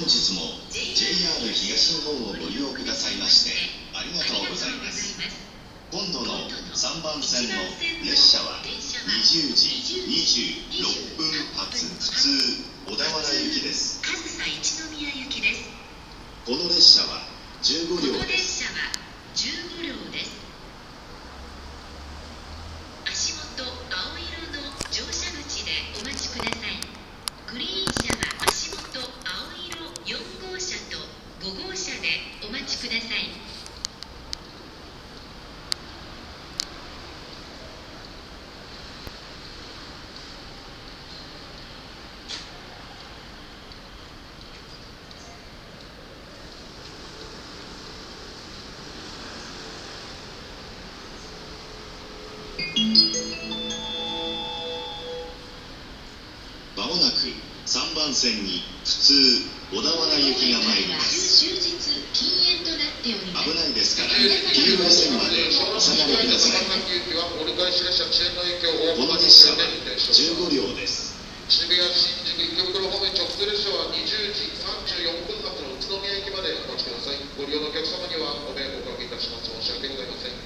日も JR 東日本をご利用くださいましてありがとうございます。今度の3番線の列車は20時26分発普通小田原行きです。 上総一宮行きです。 この列車は15両です。 15両です。足元青色の乗車口でお待ちください。グリーン車は足元青色4号車と5号車でお待ちください。 まもなく3番線に普通小田原行きが参ります。 終日禁煙となっております。 危ないですから黄色い線までお下がりください。この列車は15両です。 渋谷新宿池袋方面直通列車は20時34分発の宇都宮駅までお待ちください。ご利用のお客様にはご迷惑をおかけいたします。申し訳ございません。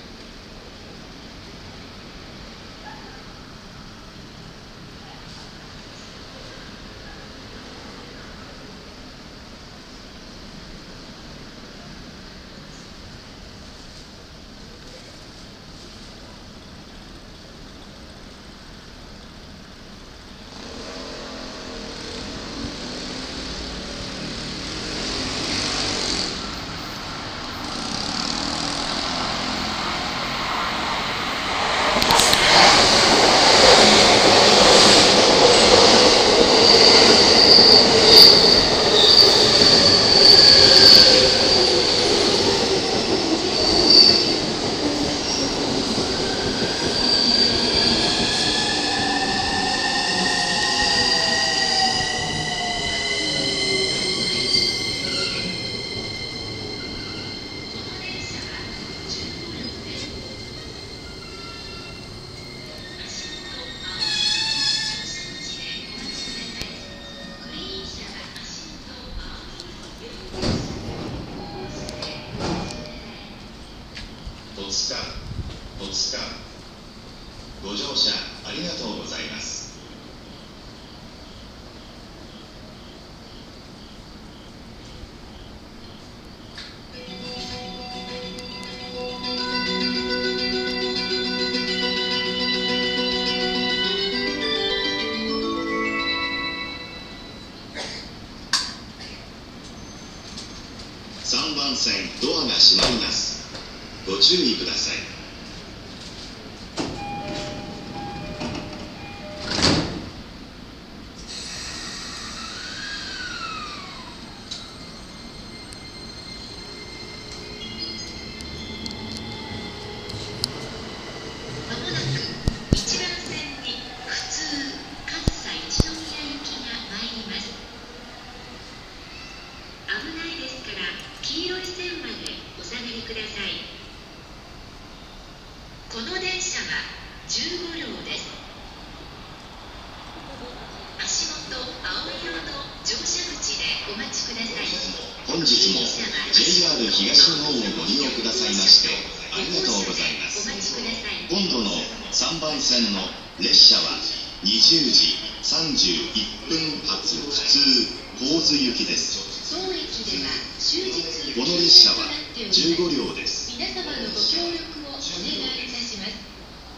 戸塚ご乗車ありがとうございます。3番線ドアが閉まります。ご注意ください。 まもなく1番線に普通上総一宮行きが参ります。危ないですから黄色い線までお下がりください。この電車は15両です。足元青色の乗車口でお待ちください。 本日も JR 東日本をご利用くださいましてありがとうございます。今度の3番線の列車は20時31分発普通神津行きです。 当駅では終日この列車は15両です。 皆様のご協力をお願いいたします。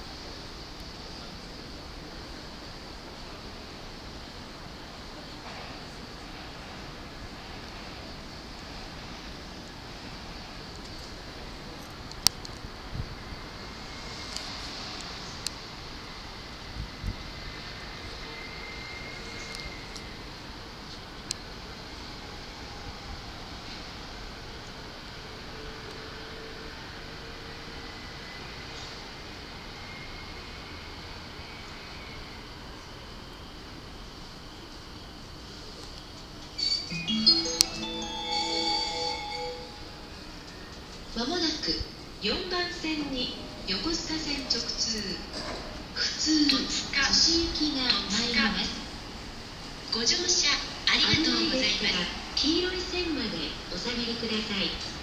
まもなく4番線に横須賀線直通普通都市行きが参ります。ご乗車ありがとうございます。 黄色い線までお下がりください。